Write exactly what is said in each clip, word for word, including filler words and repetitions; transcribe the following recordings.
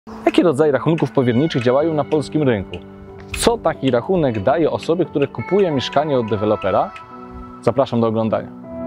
Jakie rodzaje rachunków powierniczych działają na polskim rynku? Co taki rachunek daje osobie, która kupuje mieszkanie od dewelopera? Zapraszam do oglądania.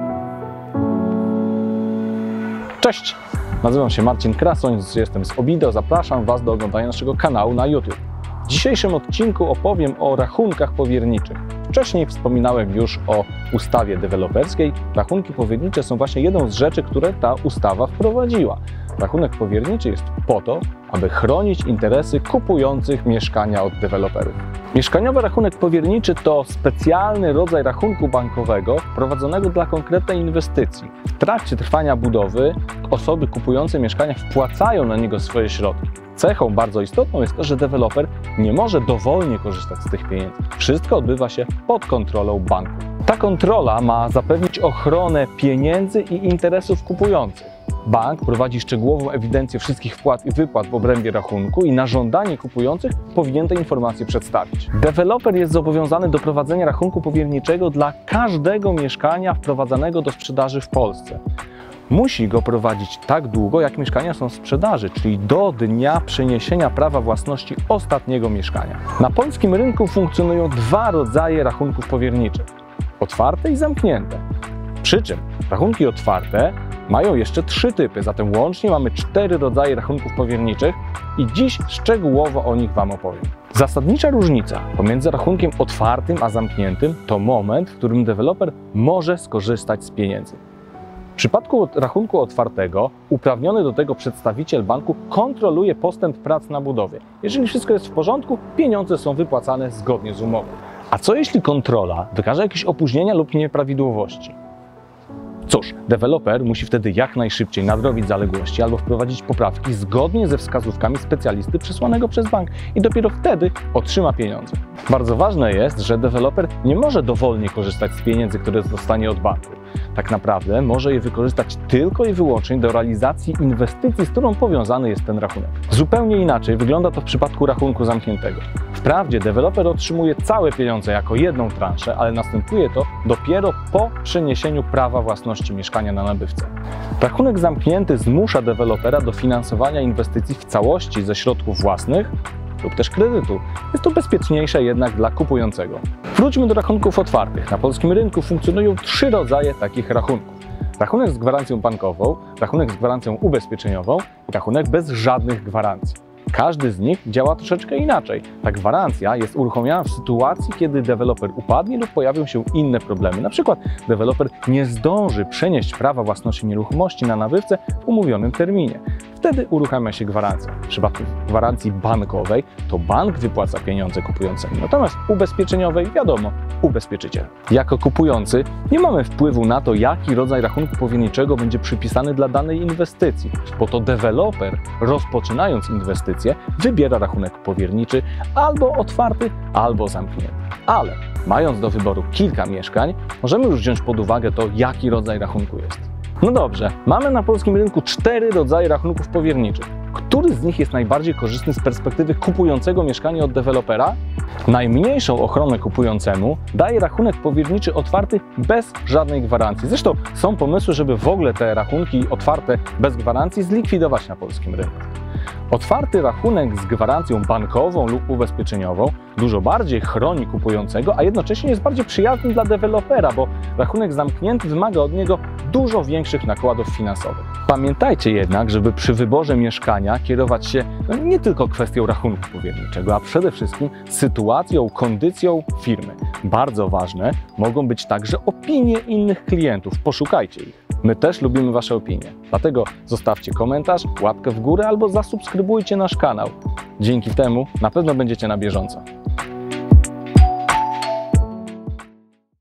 Cześć! Nazywam się Marcin Krasoń, jestem z Obido. Zapraszam Was do oglądania naszego kanału na YouTube. W dzisiejszym odcinku opowiem o rachunkach powierniczych. Wcześniej wspominałem już o ustawie deweloperskiej. Rachunki powiernicze są właśnie jedną z rzeczy, które ta ustawa wprowadziła. Rachunek powierniczy jest po to, aby chronić interesy kupujących mieszkania od deweloperów. Mieszkaniowy rachunek powierniczy to specjalny rodzaj rachunku bankowego prowadzonego dla konkretnej inwestycji. W trakcie trwania budowy osoby kupujące mieszkania wpłacają na niego swoje środki. Cechą bardzo istotną jest to, że deweloper nie może dowolnie korzystać z tych pieniędzy. Wszystko odbywa się pod kontrolą banku. Ta kontrola ma zapewnić ochronę pieniędzy i interesów kupujących. Bank prowadzi szczegółową ewidencję wszystkich wpłat i wypłat w obrębie rachunku i na żądanie kupujących powinien te informacje przedstawić. Deweloper jest zobowiązany do prowadzenia rachunku powierniczego dla każdego mieszkania wprowadzanego do sprzedaży w Polsce. Musi go prowadzić tak długo, jak mieszkania są w sprzedaży, czyli do dnia przeniesienia prawa własności ostatniego mieszkania. Na polskim rynku funkcjonują dwa rodzaje rachunków powierniczych: otwarte i zamknięte. Przy czym rachunki otwarte mają jeszcze trzy typy, zatem łącznie mamy cztery rodzaje rachunków powierniczych i dziś szczegółowo o nich Wam opowiem. Zasadnicza różnica pomiędzy rachunkiem otwartym a zamkniętym to moment, w którym deweloper może skorzystać z pieniędzy. W przypadku rachunku otwartego uprawniony do tego przedstawiciel banku kontroluje postęp prac na budowie. Jeżeli wszystko jest w porządku, pieniądze są wypłacane zgodnie z umową. A co jeśli kontrola wykaże jakieś opóźnienia lub nieprawidłowości? Cóż, deweloper musi wtedy jak najszybciej nadrobić zaległości albo wprowadzić poprawki zgodnie ze wskazówkami specjalisty przesłanego przez bank i dopiero wtedy otrzyma pieniądze. Bardzo ważne jest, że deweloper nie może dowolnie korzystać z pieniędzy, które dostanie od banku. Tak naprawdę może je wykorzystać tylko i wyłącznie do realizacji inwestycji, z którą powiązany jest ten rachunek. Zupełnie inaczej wygląda to w przypadku rachunku zamkniętego. Wprawdzie deweloper otrzymuje całe pieniądze jako jedną transzę, ale następuje to dopiero po przeniesieniu prawa własności mieszkania na nabywcę. Rachunek zamknięty zmusza dewelopera do finansowania inwestycji w całości ze środków własnych lub też kredytu. Jest to bezpieczniejsze jednak dla kupującego. Wróćmy do rachunków otwartych. Na polskim rynku funkcjonują trzy rodzaje takich rachunków: rachunek z gwarancją bankową, rachunek z gwarancją ubezpieczeniową i rachunek bez żadnych gwarancji. Każdy z nich działa troszeczkę inaczej. Ta gwarancja jest uruchomiona w sytuacji, kiedy deweloper upadnie lub pojawią się inne problemy. Na przykład deweloper nie zdąży przenieść prawa własności nieruchomości na nabywcę w umówionym terminie. Wtedy uruchamia się gwarancja. W przypadku gwarancji bankowej to bank wypłaca pieniądze kupującemu, natomiast ubezpieczeniowej wiadomo, ubezpieczyciel. Jako kupujący nie mamy wpływu na to, jaki rodzaj rachunku powierniczego będzie przypisany dla danej inwestycji, bo to deweloper, rozpoczynając inwestycję, wybiera rachunek powierniczy albo otwarty, albo zamknięty. Ale mając do wyboru kilka mieszkań, możemy już wziąć pod uwagę to, jaki rodzaj rachunku jest. No dobrze, mamy na polskim rynku cztery rodzaje rachunków powierniczych. Który z nich jest najbardziej korzystny z perspektywy kupującego mieszkanie od dewelopera? Najmniejszą ochronę kupującemu daje rachunek powierniczy otwarty bez żadnej gwarancji. Zresztą są pomysły, żeby w ogóle te rachunki otwarte bez gwarancji zlikwidować na polskim rynku. Otwarty rachunek z gwarancją bankową lub ubezpieczeniową dużo bardziej chroni kupującego, a jednocześnie jest bardziej przyjazny dla dewelopera, bo rachunek zamknięty wymaga od niego dużo większych nakładów finansowych. Pamiętajcie jednak, żeby przy wyborze mieszkania kierować się no, nie tylko kwestią rachunku powierniczego, a przede wszystkim sytuacją, kondycją firmy. Bardzo ważne mogą być także opinie innych klientów. Poszukajcie ich. My też lubimy Wasze opinie, dlatego zostawcie komentarz, łapkę w górę albo zasubskrybujcie nasz kanał. Dzięki temu na pewno będziecie na bieżąco.